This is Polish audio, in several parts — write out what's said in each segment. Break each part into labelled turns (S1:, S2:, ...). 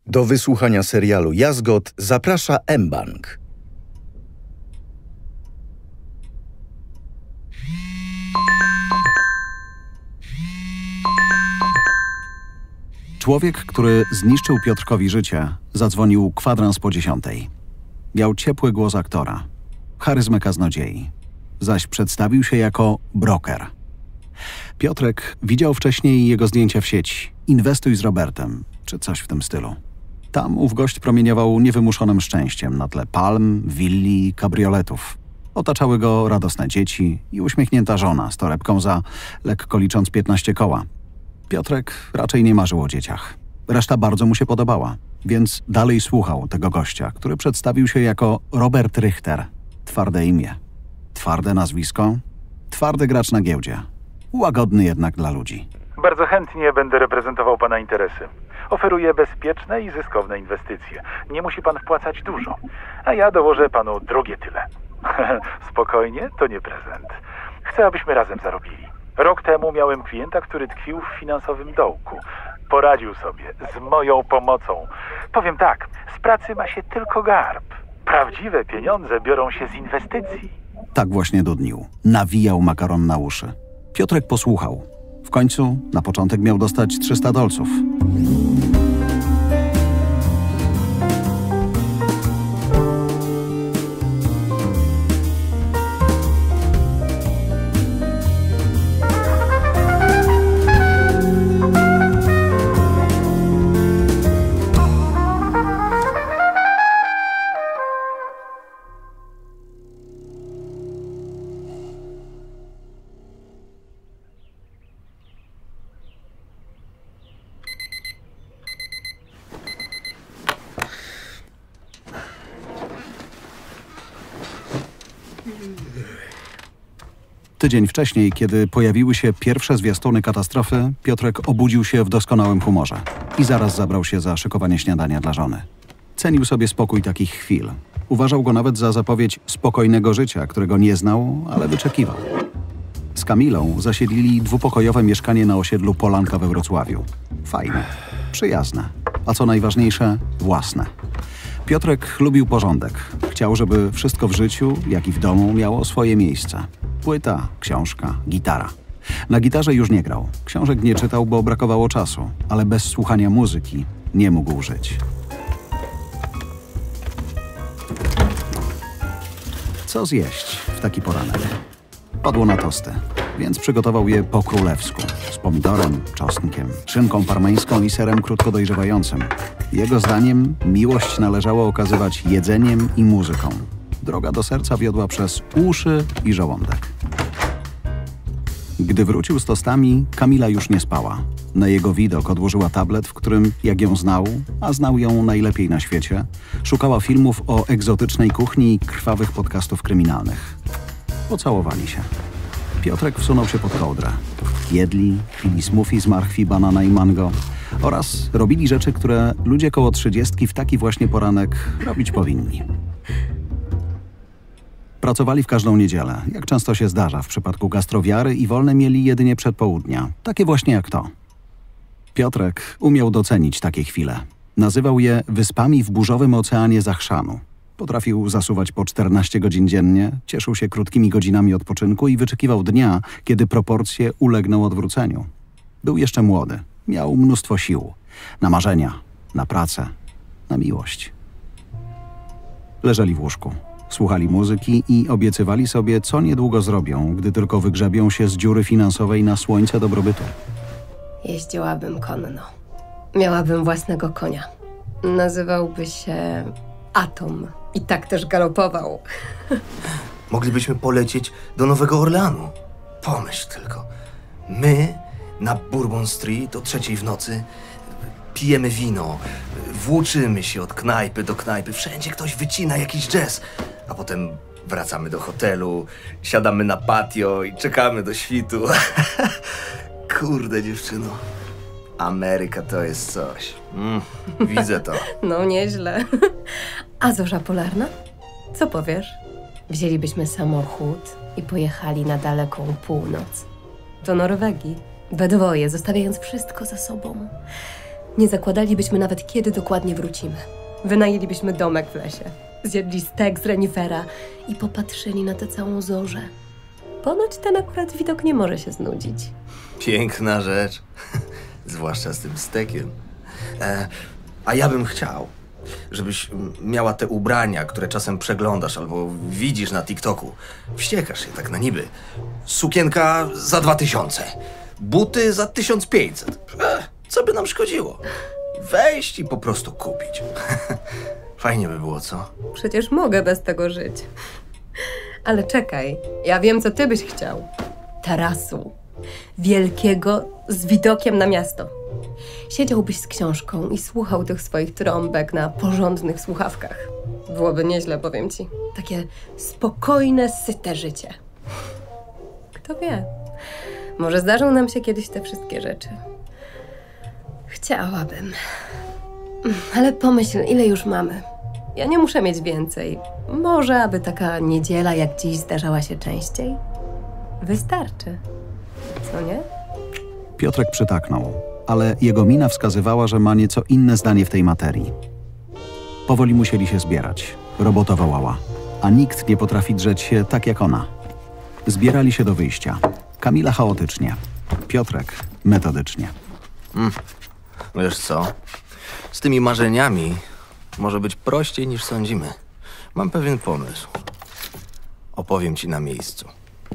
S1: Do wysłuchania serialu Jazgot zaprasza mBank.
S2: Człowiek, który zniszczył Piotrkowi życie, zadzwonił kwadrans po 10. Miał ciepły głos aktora, charyzmę kaznodziei, zaś przedstawił się jako broker. Piotrek widział wcześniej jego zdjęcia w sieci. Inwestuj z Robertem, czy coś w tym stylu. Tam ów gość promieniował niewymuszonym szczęściem na tle palm, willi, kabrioletów. Otaczały go radosne dzieci i uśmiechnięta żona z torebką za, lekko licząc, 15 koła. Piotrek raczej nie marzył o dzieciach. Reszta bardzo mu się podobała, więc dalej słuchał tego gościa, który przedstawił się jako Robert Richter. Twarde imię, twarde nazwisko, twardy gracz na giełdzie. Łagodny jednak dla ludzi.
S3: Bardzo chętnie będę reprezentował pana interesy. Oferuję bezpieczne i zyskowne inwestycje. Nie musi pan wpłacać dużo, a ja dołożę panu drugie tyle. Spokojnie, to nie prezent. Chcę, abyśmy razem zarobili. Rok temu miałem klienta, który tkwił w finansowym dołku. Poradził sobie z moją pomocą. Powiem tak, z pracy ma się tylko garb. Prawdziwe pieniądze biorą się z inwestycji.
S2: Tak właśnie dudnił. Nawijał makaron na uszy. Piotrek posłuchał. W końcu na początek miał dostać 300 dolców. Tydzień wcześniej, kiedy pojawiły się pierwsze zwiastuny katastrofy, Piotrek obudził się w doskonałym humorze i zaraz zabrał się za szykowanie śniadania dla żony. Cenił sobie spokój takich chwil. Uważał go nawet za zapowiedź spokojnego życia, którego nie znał, ale wyczekiwał. Z Kamilą zasiedlili dwupokojowe mieszkanie na osiedlu Polanka we Wrocławiu. Fajne, przyjazne, a co najważniejsze, własne. Piotrek lubił porządek. Chciał, żeby wszystko w życiu, jak i w domu, miało swoje miejsce. Płyta, książka, gitara. Na gitarze już nie grał. Książek nie czytał, bo brakowało czasu, ale bez słuchania muzyki nie mógł żyć. Co zjeść w taki poranek? Padło na tosty, więc przygotował je po królewsku. Z pomidorem, czosnkiem, szynką parmeńską i serem krótko dojrzewającym. Jego zdaniem miłość należało okazywać jedzeniem i muzyką. Droga do serca wiodła przez uszy i żołądek. Gdy wrócił z tostami, Kamila już nie spała. Na jego widok odłożyła tablet, w którym, jak ją znał, a znał ją najlepiej na świecie, szukała filmów o egzotycznej kuchni i krwawych podcastów kryminalnych. Pocałowali się. Piotrek wsunął się pod kołdrę. Jedli, pili smoothie z marchwi, banana i mango oraz robili rzeczy, które ludzie koło 30 w taki właśnie poranek robić powinni. Pracowali w każdą niedzielę, jak często się zdarza w przypadku gastrowiary, i wolne mieli jedynie przedpołudnia, takie właśnie jak to. Piotrek umiał docenić takie chwile. Nazywał je wyspami w burzowym oceanie zachrzanu. Potrafił zasuwać po 14 godzin dziennie, cieszył się krótkimi godzinami odpoczynku i wyczekiwał dnia, kiedy proporcje ulegną odwróceniu. Był jeszcze młody, miał mnóstwo sił. Na marzenia, na pracę, na miłość. Leżeli w łóżku. Słuchali muzyki i obiecywali sobie, co niedługo zrobią, gdy tylko wygrzebią się z dziury finansowej na słońce dobrobytu.
S4: Jeździłabym konno. Miałabym własnego konia. Nazywałby się Atom. I tak też galopował.
S5: Moglibyśmy polecieć do Nowego Orleanu. Pomyśl tylko. My na Bourbon Street o 3:00 w nocy pijemy wino, włóczymy się od knajpy do knajpy. Wszędzie ktoś wycina jakiś jazz. A potem wracamy do hotelu, siadamy na patio i czekamy do świtu. Kurde, dziewczyno. Ameryka to jest coś. Widzę to.
S4: No, nieźle. A zorza polarna? Co powiesz? Wzięlibyśmy samochód i pojechali na daleką północ. Do Norwegii. We dwoje, zostawiając wszystko za sobą. Nie zakładalibyśmy nawet, kiedy dokładnie wrócimy. Wynajęlibyśmy domek w lesie, zjedli stek z renifera i popatrzyli na tę całą zorzę. Ponoć ten akurat widok nie może się znudzić.
S5: Piękna rzecz. Zwłaszcza z tym stekiem. A ja bym chciał, żebyś miała te ubrania, które czasem przeglądasz albo widzisz na TikToku. Wściekasz się tak na niby. Sukienka za 2000. Buty za 1500. Co by nam szkodziło? Wejść i po prostu kupić. Fajnie by było, co?
S4: Przecież mogę bez tego żyć. Ale czekaj, ja wiem, co ty byś chciał. Tarasu. Wielkiego, z widokiem na miasto. Siedziałbyś z książką i słuchał tych swoich trąbek na porządnych słuchawkach. Byłoby nieźle, powiem ci. Takie spokojne, syte życie. Kto wie, może zdarzą nam się kiedyś te wszystkie rzeczy. Chciałabym. Ale pomyśl, ile już mamy. Ja nie muszę mieć więcej. Może, aby taka niedziela jak dziś zdarzała się częściej? Wystarczy. Co nie?
S2: Piotrek przytaknął, ale jego mina wskazywała, że ma nieco inne zdanie w tej materii. Powoli musieli się zbierać. Robota wołała, a nikt nie potrafi drzeć się tak jak ona. Zbierali się do wyjścia. Kamila chaotycznie, Piotrek metodycznie.
S5: Wiesz co? Z tymi marzeniami może być prościej niż sądzimy. Mam pewien pomysł. Opowiem ci na miejscu.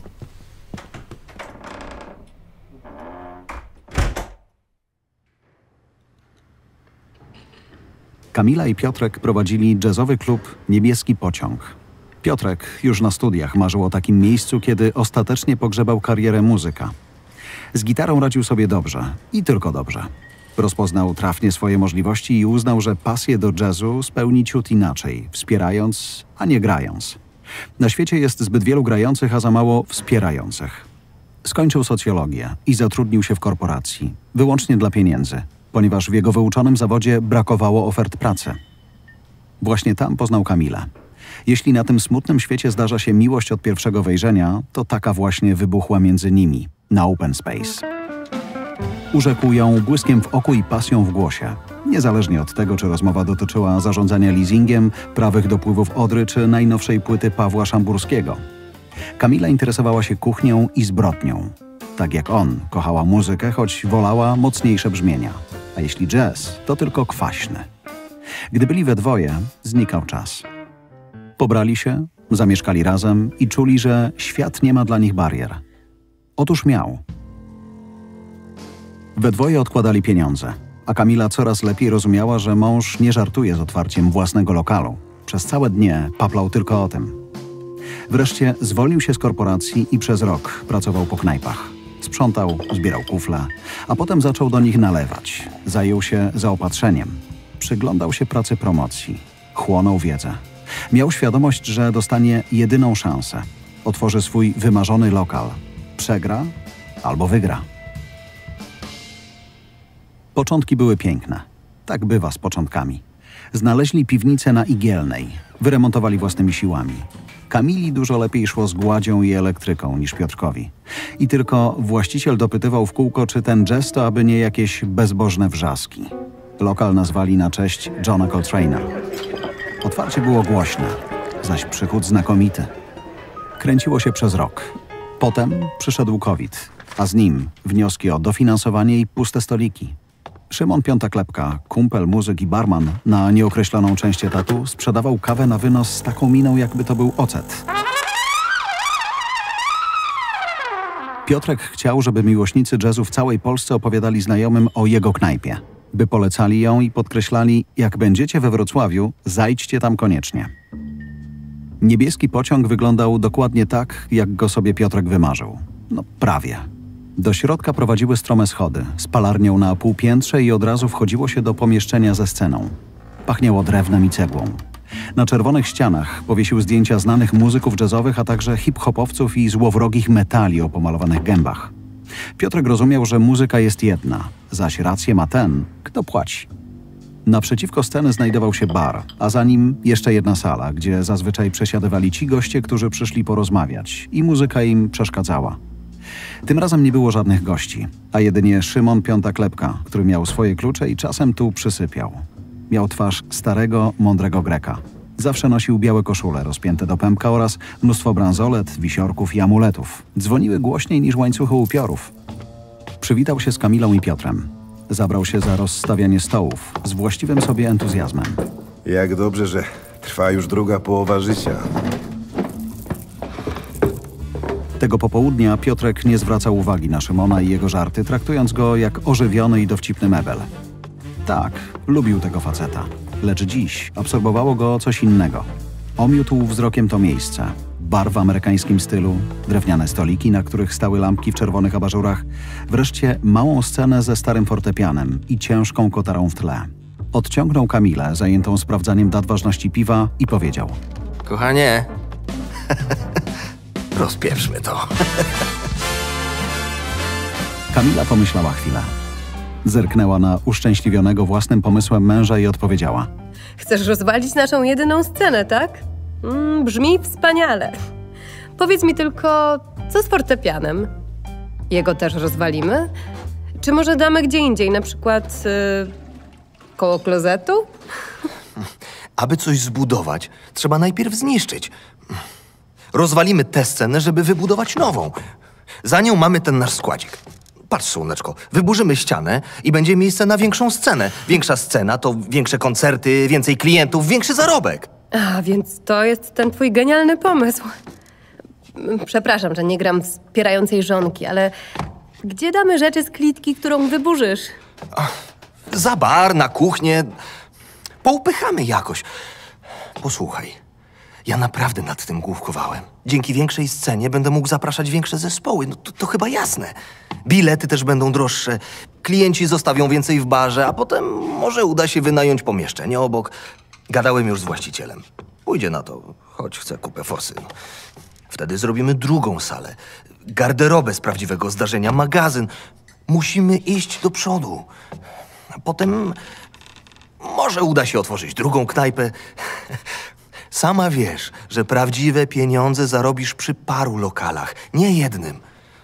S2: Kamila i Piotrek prowadzili jazzowy klub Niebieski Pociąg. Piotrek już na studiach marzył o takim miejscu, kiedy ostatecznie pogrzebał karierę muzyka. Z gitarą radził sobie dobrze i tylko dobrze. Rozpoznał trafnie swoje możliwości i uznał, że pasję do jazzu spełni ciut inaczej, wspierając, a nie grając. Na świecie jest zbyt wielu grających, a za mało wspierających. Skończył socjologię i zatrudnił się w korporacji, wyłącznie dla pieniędzy, ponieważ w jego wyuczonym zawodzie brakowało ofert pracy. Właśnie tam poznał Kamilę. Jeśli na tym smutnym świecie zdarza się miłość od pierwszego wejrzenia, to taka właśnie wybuchła między nimi, na open space. Urzekł ją błyskiem w oku i pasją w głosie, niezależnie od tego, czy rozmowa dotyczyła zarządzania leasingiem, prawych dopływów Odry, czy najnowszej płyty Pawła Szamburskiego. Kamila interesowała się kuchnią i zbrodnią. Tak jak on, kochała muzykę, choć wolała mocniejsze brzmienia. A jeśli jazz, to tylko kwaśny. Gdy byli we dwoje, znikał czas. Pobrali się, zamieszkali razem i czuli, że świat nie ma dla nich barier. Otóż miał. We dwoje odkładali pieniądze, a Kamila coraz lepiej rozumiała, że mąż nie żartuje z otwarciem własnego lokalu. Przez całe dnie paplał tylko o tym. Wreszcie zwolnił się z korporacji i przez rok pracował po knajpach. Sprzątał, zbierał kufle, a potem zaczął do nich nalewać. Zajął się zaopatrzeniem. Przyglądał się pracy promocji. Chłonął wiedzę. Miał świadomość, że dostanie jedyną szansę. Otworzy swój wymarzony lokal. Przegra albo wygra. Początki były piękne. Tak bywa z początkami. Znaleźli piwnicę na Igielnej. Wyremontowali własnymi siłami. Kamili dużo lepiej szło z gładzią i elektryką niż Piotrkowi. I tylko właściciel dopytywał w kółko, czy ten jazz to aby nie jakieś bezbożne wrzaski. Lokal nazwali na cześć Johna Coltrane'a. Otwarcie było głośne, zaś przychód znakomity. Kręciło się przez rok. Potem przyszedł COVID, a z nim wnioski o dofinansowanie i puste stoliki. Szymon Piątaklepka, kumpel, muzyk i barman na nieokreśloną część etatu, sprzedawał kawę na wynos z taką miną, jakby to był ocet. Piotrek chciał, żeby miłośnicy jazzu w całej Polsce opowiadali znajomym o jego knajpie, by polecali ją i podkreślali, jak będziecie we Wrocławiu, zajdźcie tam koniecznie. Niebieski Pociąg wyglądał dokładnie tak, jak go sobie Piotrek wymarzył. No prawie. Do środka prowadziły strome schody, z palarnią na półpiętrze i od razu wchodziło się do pomieszczenia ze sceną. Pachniało drewnem i cegłą. Na czerwonych ścianach powiesił zdjęcia znanych muzyków jazzowych, a także hip-hopowców i złowrogich metali o pomalowanych gębach. Piotrek rozumiał, że muzyka jest jedna, zaś rację ma ten, kto płaci. Naprzeciwko sceny znajdował się bar, a za nim jeszcze jedna sala, gdzie zazwyczaj przesiadywali ci goście, którzy przyszli porozmawiać i muzyka im przeszkadzała. Tym razem nie było żadnych gości, a jedynie Szymon Piąta Klepka, który miał swoje klucze i czasem tu przysypiał. Miał twarz starego, mądrego Greka. Zawsze nosił białe koszule rozpięte do pępka oraz mnóstwo bransolet, wisiorków i amuletów. Dzwoniły głośniej niż łańcuchy upiorów. Przywitał się z Kamilą i Piotrem. Zabrał się za rozstawianie stołów z właściwym sobie entuzjazmem.
S6: Jak dobrze, że trwa już druga połowa życia.
S2: Tego popołudnia Piotrek nie zwracał uwagi na Szymona i jego żarty, traktując go jak ożywiony i dowcipny mebel. Tak, lubił tego faceta, lecz dziś absorbowało go coś innego. Omiótł wzrokiem to miejsce. Bar w amerykańskim stylu, drewniane stoliki, na których stały lampki w czerwonych abażurach, wreszcie małą scenę ze starym fortepianem i ciężką kotarą w tle. Odciągnął Kamilę, zajętą sprawdzaniem dat ważności piwa, i powiedział:
S5: Kochanie, rozpieprzmy to.
S2: Kamila pomyślała chwilę. Zerknęła na uszczęśliwionego własnym pomysłem męża i odpowiedziała:
S4: Chcesz rozwalić naszą jedyną scenę, tak? Brzmi wspaniale. Powiedz mi tylko, co z fortepianem? Jego też rozwalimy? Czy może damy gdzie indziej, na przykład koło klozetu?
S5: Aby coś zbudować, trzeba najpierw zniszczyć. Rozwalimy tę scenę, żeby wybudować nową. Za nią mamy ten nasz składzik. Patrz, słoneczko, wyburzymy ścianę i będzie miejsce na większą scenę. Większa scena to większe koncerty, więcej klientów, większy zarobek.
S4: A, więc to jest ten twój genialny pomysł. Przepraszam, że nie gram wspierającej żonki, ale gdzie damy rzeczy z klitki, którą wyburzysz?
S5: Za bar, na kuchnię. Poupychamy jakoś. Posłuchaj, ja naprawdę nad tym główkowałem. Dzięki większej scenie będę mógł zapraszać większe zespoły. No to chyba jasne. Bilety też będą droższe. Klienci zostawią więcej w barze, a potem może uda się wynająć pomieszczenie obok. Gadałem już z właścicielem. Pójdzie na to, choć chce kupę forsy. Wtedy zrobimy drugą salę. Garderobę z prawdziwego zdarzenia, magazyn. Musimy iść do przodu. A potem może uda się otworzyć drugą knajpę. Sama wiesz, że prawdziwe pieniądze zarobisz przy paru lokalach, nie jednym.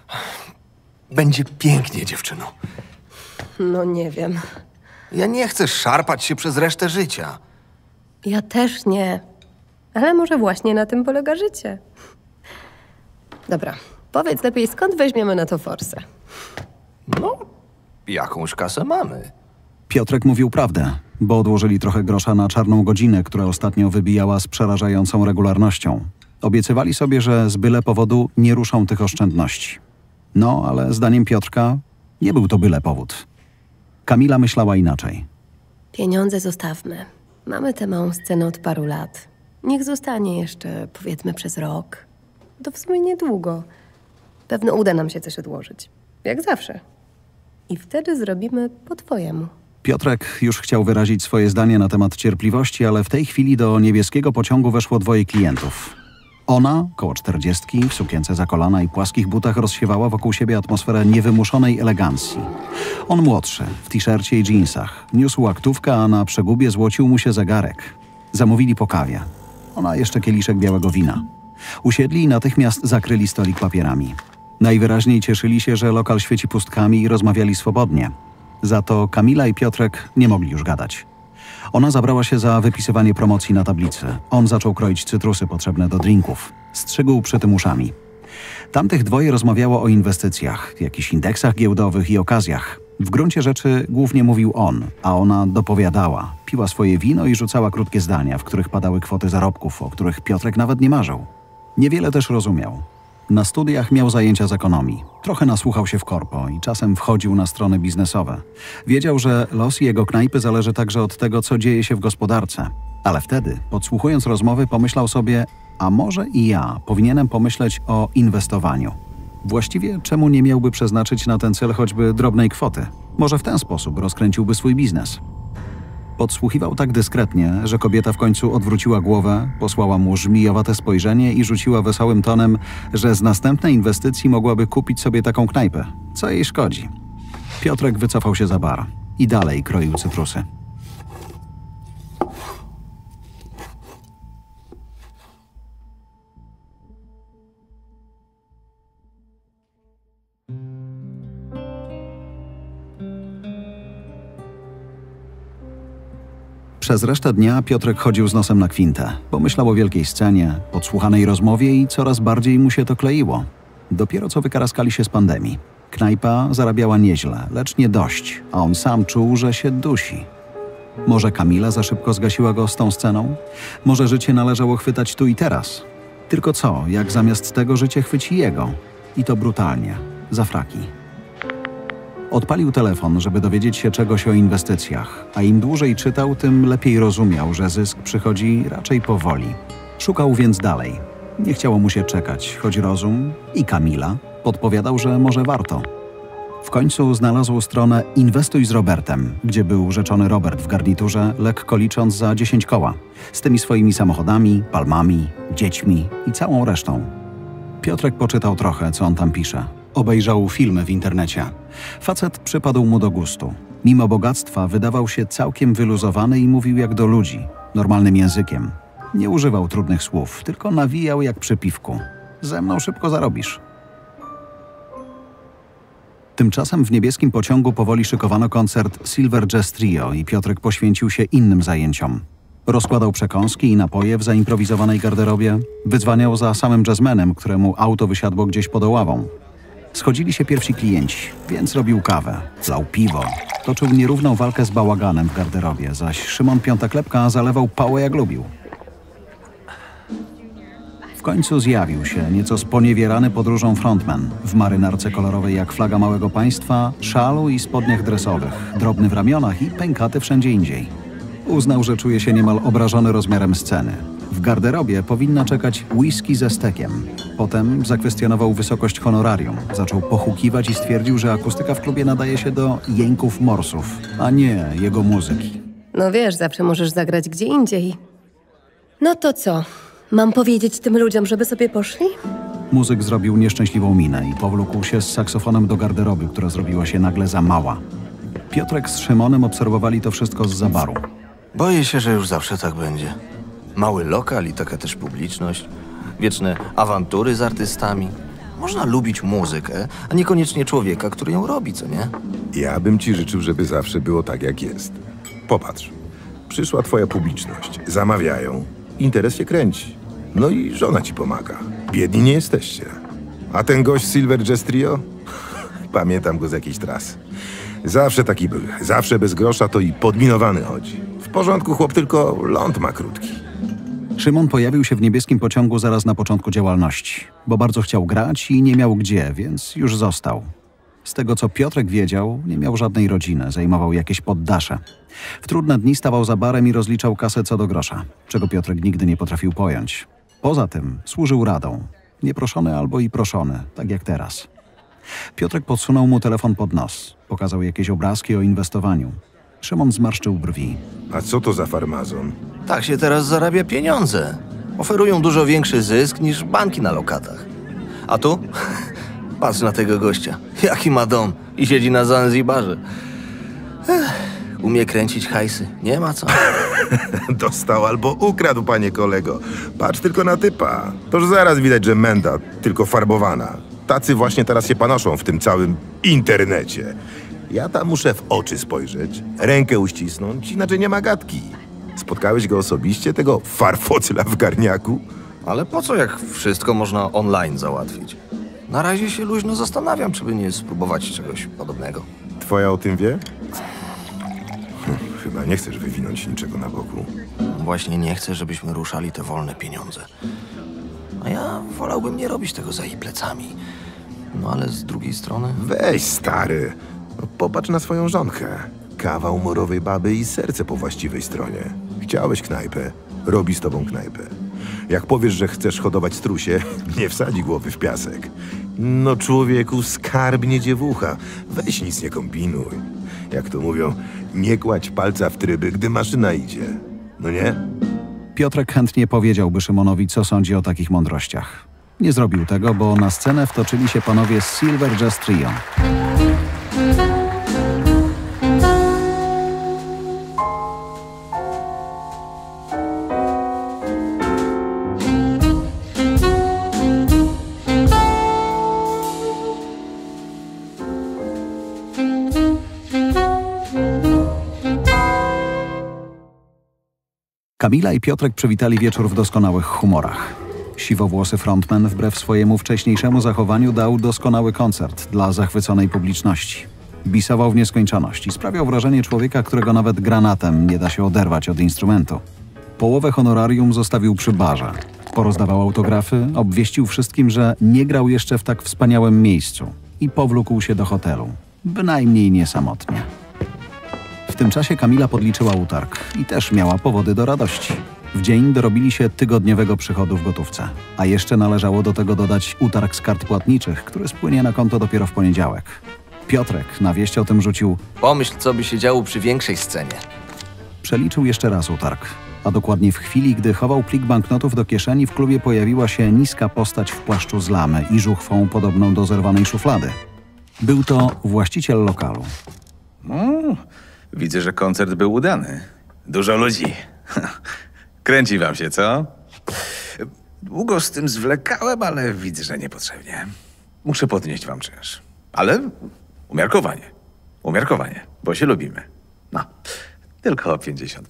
S5: Będzie pięknie, dziewczyno.
S4: No nie wiem.
S5: Ja nie chcę szarpać się przez resztę życia.
S4: Ja też nie. Ale może właśnie na tym polega życie. Dobra, powiedz lepiej, skąd weźmiemy na to forsę?
S5: No, jakąś kasę mamy.
S2: Piotrek mówił prawdę, bo odłożyli trochę grosza na czarną godzinę, która ostatnio wybijała z przerażającą regularnością. Obiecywali sobie, że z byle powodu nie ruszą tych oszczędności. No, ale zdaniem Piotrka nie był to byle powód. Kamila myślała inaczej.
S4: Pieniądze zostawmy. Mamy tę małą scenę od paru lat. Niech zostanie jeszcze, powiedzmy, przez rok. To w sumie niedługo. Pewno uda nam się coś odłożyć. Jak zawsze. I wtedy zrobimy po twojemu.
S2: Piotrek już chciał wyrazić swoje zdanie na temat cierpliwości, ale w tej chwili do niebieskiego pociągu weszło dwoje klientów. Ona, koło 40, w sukience za kolana i płaskich butach, rozsiewała wokół siebie atmosferę niewymuszonej elegancji. On młodszy, w t-shircie i dżinsach. Niósł aktówkę, a na przegubie złocił mu się zegarek. Zamówili po kawie. Ona jeszcze kieliszek białego wina. Usiedli i natychmiast zakryli stolik papierami. Najwyraźniej cieszyli się, że lokal świeci pustkami, i rozmawiali swobodnie. Za to Kamila i Piotrek nie mogli już gadać. Ona zabrała się za wypisywanie promocji na tablicy. On zaczął kroić cytrusy potrzebne do drinków. Strzygł przy tym uszami. Tamtych dwoje rozmawiało o inwestycjach, jakichś indeksach giełdowych i okazjach. W gruncie rzeczy głównie mówił on, a ona dopowiadała. Piła swoje wino i rzucała krótkie zdania, w których padały kwoty zarobków, o których Piotrek nawet nie marzył. Niewiele też rozumiał. Na studiach miał zajęcia z ekonomii. Trochę nasłuchał się w korpo i czasem wchodził na strony biznesowe. Wiedział, że los jego knajpy zależy także od tego, co dzieje się w gospodarce. Ale wtedy, podsłuchując rozmowy, pomyślał sobie, a może i ja powinienem pomyśleć o inwestowaniu. Właściwie czemu nie miałby przeznaczyć na ten cel choćby drobnej kwoty? Może w ten sposób rozkręciłby swój biznes. Podsłuchiwał tak dyskretnie, że kobieta w końcu odwróciła głowę, posłała mu żmijowate spojrzenie i rzuciła wesołym tonem, że z następnej inwestycji mogłaby kupić sobie taką knajpę. Co jej szkodzi? Piotrek wycofał się za bar i dalej kroił cytrusy. Przez resztę dnia Piotrek chodził z nosem na kwintę. Pomyślał o wielkiej scenie, podsłuchanej rozmowie i coraz bardziej mu się to kleiło. Dopiero co wykaraskali się z pandemii. Knajpa zarabiała nieźle, lecz nie dość, a on sam czuł, że się dusi. Może Kamila za szybko zgasiła go z tą sceną? Może życie należało chwytać tu i teraz? Tylko co, jak zamiast tego życie chwyci jego? I to brutalnie, za fraki. Odpalił telefon, żeby dowiedzieć się czegoś o inwestycjach, a im dłużej czytał, tym lepiej rozumiał, że zysk przychodzi raczej powoli. Szukał więc dalej. Nie chciało mu się czekać, choć rozum i Kamila podpowiadał, że może warto. W końcu znalazł stronę Inwestuj z Robertem, gdzie był rzeczony Robert w garniturze, lekko licząc za 10 koła. Z tymi swoimi samochodami, palmami, dziećmi i całą resztą. Piotrek poczytał trochę, co on tam pisze. Obejrzał filmy w internecie. Facet przypadł mu do gustu. Mimo bogactwa wydawał się całkiem wyluzowany i mówił jak do ludzi, normalnym językiem. Nie używał trudnych słów, tylko nawijał jak przy piwku. Ze mną szybko zarobisz. Tymczasem w niebieskim pociągu powoli szykowano koncert Silver Jazz Trio i Piotrek poświęcił się innym zajęciom. Rozkładał przekąski i napoje w zaimprowizowanej garderobie, wydzwaniał za samym jazzmenem, któremu auto wysiadło gdzieś pod Oławą. Schodzili się pierwsi klienci, więc robił kawę, lał piwo. Toczył nierówną walkę z bałaganem w garderobie, zaś Szymon Piątaklepka zalewał pałę jak lubił. W końcu zjawił się, nieco sponiewierany podróżą frontman, w marynarce kolorowej jak flaga małego państwa, szalu i spodniach dresowych, drobny w ramionach i pękaty wszędzie indziej. Uznał, że czuje się niemal obrażony rozmiarem sceny. W garderobie powinna czekać whisky ze stekiem. Potem zakwestionował wysokość honorarium, zaczął pochukiwać i stwierdził, że akustyka w klubie nadaje się do jęków morsów, a nie jego muzyki.
S4: No wiesz, zawsze możesz zagrać gdzie indziej. No to co? Mam powiedzieć tym ludziom, żeby sobie poszli?
S2: Muzyk zrobił nieszczęśliwą minę i powlókł się z saksofonem do garderoby, która zrobiła się nagle za mała. Piotrek z Szymonem obserwowali to wszystko zza baru.
S5: Boję się, że już zawsze tak będzie. Mały lokal i taka też publiczność. Wieczne awantury z artystami. Można lubić muzykę, a niekoniecznie człowieka, który ją robi, co nie?
S6: Ja bym ci życzył, żeby zawsze było tak, jak jest. Popatrz. Przyszła twoja publiczność. Zamawiają. Interes się kręci. No i żona ci pomaga. Biedni nie jesteście. A ten gość Silver Jazz Trio? Pamiętam go z jakiejś trasy. Zawsze taki był. Zawsze bez grosza to i podminowany chodzi. W porządku, chłop, tylko ląd ma krótki.
S2: Szymon pojawił się w niebieskim pociągu zaraz na początku działalności, bo bardzo chciał grać i nie miał gdzie, więc już został. Z tego, co Piotrek wiedział, nie miał żadnej rodziny, zajmował jakieś poddasze. W trudne dni stawał za barem i rozliczał kasę co do grosza, czego Piotrek nigdy nie potrafił pojąć. Poza tym służył radą. Nieproszony albo i proszony, tak jak teraz. Piotrek podsunął mu telefon pod nos. Pokazał jakieś obrazki o inwestowaniu. Szymon zmarszczył brwi.
S6: A co to za farmazon?
S5: Tak się teraz zarabia pieniądze. Oferują dużo większy zysk niż banki na lokatach. A tu? Patrz na tego gościa. Jaki ma dom i siedzi na Zanzibarze. Umie kręcić hajsy. Nie ma co.
S6: Dostał albo ukradł, panie kolego. Patrz tylko na typa. Toż zaraz widać, że menda, tylko farbowana. Tacy właśnie teraz się panoszą w tym całym internecie. Ja tam muszę w oczy spojrzeć, rękę uścisnąć, inaczej nie ma gadki. Spotkałeś go osobiście, tego farfocyla w garniaku?
S5: Ale po co, jak wszystko można online załatwić? Na razie się luźno zastanawiam, czy by nie spróbować czegoś podobnego.
S6: Twoja o tym wie? Chyba nie chcesz wywinąć niczego na boku.
S5: Właśnie nie chcę, żebyśmy ruszali te wolne pieniądze. A ja wolałbym nie robić tego za jej plecami. No ale z drugiej strony...
S6: Weź, stary. No, popatrz na swoją żonkę. Kawał morowej baby i serce po właściwej stronie. Chciałeś knajpę, robi z tobą knajpę. Jak powiesz, że chcesz hodować strusie, nie wsadzi głowy w piasek. No człowieku, skarbnie dziewucha. Weź nic nie kombinuj. Jak to mówią, nie kładź palca w tryby, gdy maszyna idzie. No nie?
S2: Piotrek chętnie powiedziałby Szymonowi, co sądzi o takich mądrościach. Nie zrobił tego, bo na scenę wtoczyli się panowie z Silver Jazz Trio. Kamila i Piotrek przywitali wieczór w doskonałych humorach. Siwowłosy frontman wbrew swojemu wcześniejszemu zachowaniu dał doskonały koncert dla zachwyconej publiczności. Bisował w nieskończoność i sprawiał wrażenie człowieka, którego nawet granatem nie da się oderwać od instrumentu. Połowę honorarium zostawił przy barze. Porozdawał autografy, obwieścił wszystkim, że nie grał jeszcze w tak wspaniałym miejscu i powlókł się do hotelu. Bynajmniej nie samotnie. W tym czasie Kamila podliczyła utarg i też miała powody do radości. W dzień dorobili się tygodniowego przychodu w gotówce, a jeszcze należało do tego dodać utarg z kart płatniczych, który spłynie na konto dopiero w poniedziałek. Piotrek na wieść o tym rzucił:
S5: Pomyśl, co by się działo przy większej scenie.
S2: Przeliczył jeszcze raz utarg, a dokładnie w chwili, gdy chował plik banknotów do kieszeni, w klubie pojawiła się niska postać w płaszczu z lamy i żuchwą podobną do zerwanej szuflady. Był to właściciel lokalu.
S7: Widzę, że koncert był udany. Dużo ludzi. Kręci wam się, co? Długo z tym zwlekałem, ale widzę, że niepotrzebnie. Muszę podnieść wam czynsz. Ale umiarkowanie. Umiarkowanie, bo się lubimy. No, tylko o 50%.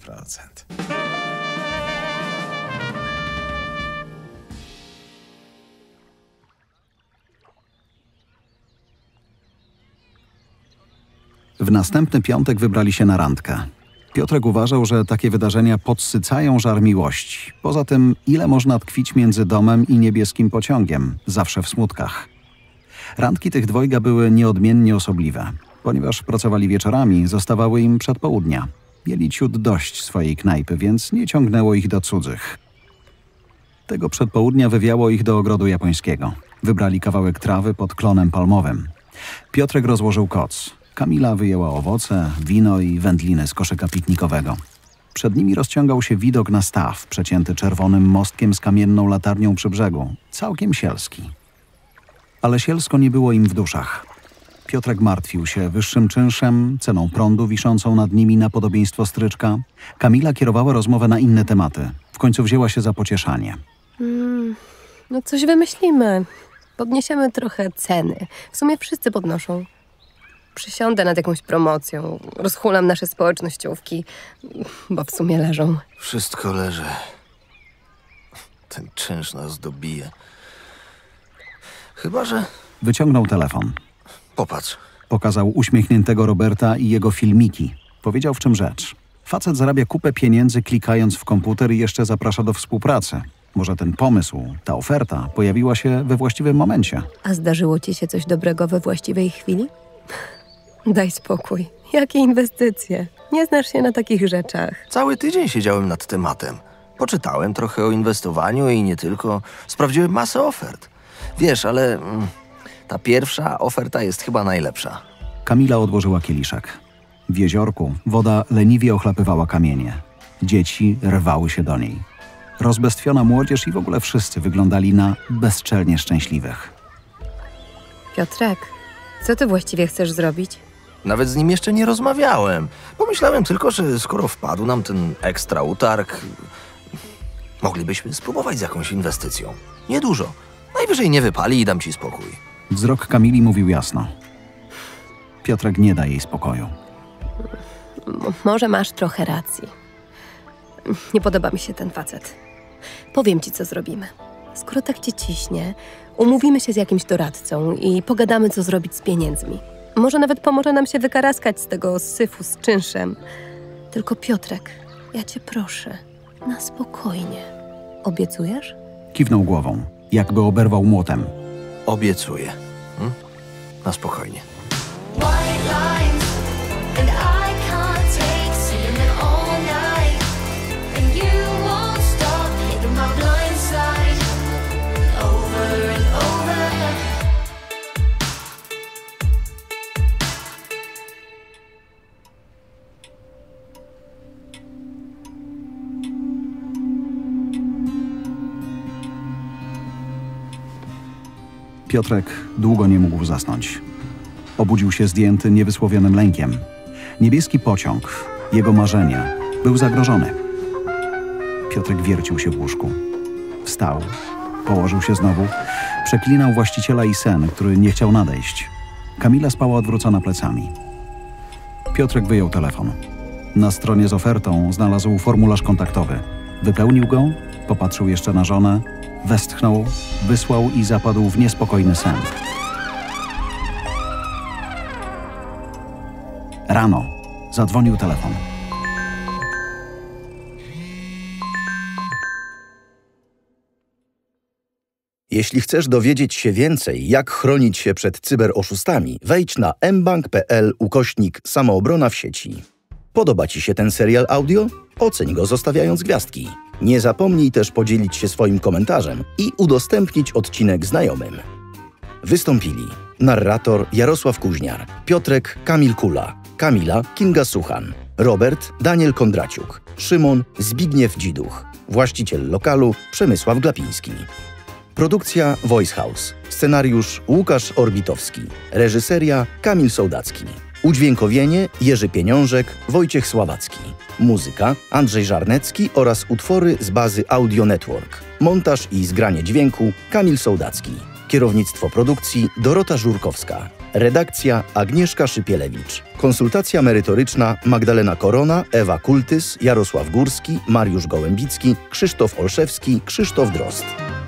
S2: W następny piątek wybrali się na randkę. Piotrek uważał, że takie wydarzenia podsycają żar miłości. Poza tym, ile można tkwić między domem i niebieskim pociągiem, zawsze w smutkach. Randki tych dwojga były nieodmiennie osobliwe. Ponieważ pracowali wieczorami, zostawały im przedpołudnia. Mieli ciut dość swojej knajpy, więc nie ciągnęło ich do cudzych. Tego przedpołudnia wywiało ich do ogrodu japońskiego. Wybrali kawałek trawy pod klonem palmowym. Piotrek rozłożył koc. Kamila wyjęła owoce, wino i wędliny z koszyka piknikowego. Przed nimi rozciągał się widok na staw, przecięty czerwonym mostkiem z kamienną latarnią przy brzegu. Całkiem sielski. Ale sielsko nie było im w duszach. Piotrek martwił się wyższym czynszem, ceną prądu wiszącą nad nimi na podobieństwo stryczka. Kamila kierowała rozmowę na inne tematy. W końcu wzięła się za pocieszanie.
S4: No coś wymyślimy. Podniesiemy trochę ceny. W sumie wszyscy podnoszą. Przysiądę nad jakąś promocją. Rozchulam nasze społecznościówki, bo w sumie leżą.
S5: Wszystko leży. Ten czynsz nas dobije. Chyba że...
S2: Wyciągnął telefon.
S5: Popatrz.
S2: Pokazał uśmiechniętego Roberta i jego filmiki. Powiedział, w czym rzecz. Facet zarabia kupę pieniędzy, klikając w komputer i jeszcze zaprasza do współpracy. Może ten pomysł, ta oferta pojawiła się we właściwym momencie.
S4: A zdarzyło ci się coś dobrego we właściwej chwili? Daj spokój. Jakie inwestycje? Nie znasz się na takich rzeczach.
S5: Cały tydzień siedziałem nad tematem. Poczytałem trochę o inwestowaniu i nie tylko. Sprawdziłem masę ofert. Wiesz, ale ta pierwsza oferta jest chyba najlepsza.
S2: Kamila odłożyła kieliszek. W jeziorku woda leniwie ochlapywała kamienie. Dzieci rwały się do niej. Rozbestwiona młodzież i w ogóle wszyscy wyglądali na bezczelnie szczęśliwych.
S4: Piotrek, co ty właściwie chcesz zrobić?
S5: Nawet z nim jeszcze nie rozmawiałem. Pomyślałem tylko, że skoro wpadł nam ten ekstra utarg, moglibyśmy spróbować z jakąś inwestycją. Niedużo. Najwyżej nie wypali i dam ci spokój.
S2: Wzrok Kamili mówił jasno. Piotrek nie da jej spokoju.
S4: Może masz trochę racji. Nie podoba mi się ten facet. Powiem ci, co zrobimy. Skoro tak cię ciśnie, umówimy się z jakimś doradcą i pogadamy, co zrobić z pieniędzmi. Może nawet pomoże nam się wykaraskać z tego syfu z czynszem. Tylko Piotrek, ja cię proszę, na spokojnie. Obiecujesz?
S2: Kiwnął głową, jakby oberwał młotem.
S5: Obiecuję. Na spokojnie.
S2: Piotrek długo nie mógł zasnąć. Obudził się zdjęty niewysłowionym lękiem. Niebieski pociąg, jego marzenie, był zagrożony. Piotrek wiercił się w łóżku. Wstał, położył się znowu, przeklinał właściciela i sen, który nie chciał nadejść. Kamila spała odwrócona plecami. Piotrek wyjął telefon. Na stronie z ofertą znalazł formularz kontaktowy. Wypełnił go, popatrzył jeszcze na żonę, westchnął, wysłał i zapadł w niespokojny sen. Rano zadzwonił telefon.
S1: Jeśli chcesz dowiedzieć się więcej, jak chronić się przed cyberoszustami, wejdź na mbank.pl/samoobrona w sieci. Podoba Ci się ten serial audio? Oceń go zostawiając gwiazdki. Nie zapomnij też podzielić się swoim komentarzem i udostępnić odcinek znajomym. Wystąpili narrator Jarosław Kuźniar, Piotrek Kamil Kula, Kamila Kinga Suchan, Robert Daniel Kondraciuk, Szymon Zbigniew Dziduch, właściciel lokalu Przemysław Glapiński. Produkcja Voice House. Scenariusz Łukasz Orbitowski. Reżyseria Kamil Sołdacki. Udźwiękowienie Jerzy Pieniążek, Wojciech Sławacki. Muzyka Andrzej Żarnecki oraz utwory z bazy Audio Network. Montaż i zgranie dźwięku Kamil Sołdacki. Kierownictwo produkcji Dorota Żurkowska. Redakcja Agnieszka Szypielewicz. Konsultacja merytoryczna Magdalena Korona, Ewa Kultys, Jarosław Górski, Mariusz Gołębicki, Krzysztof Olszewski, Krzysztof Drozd.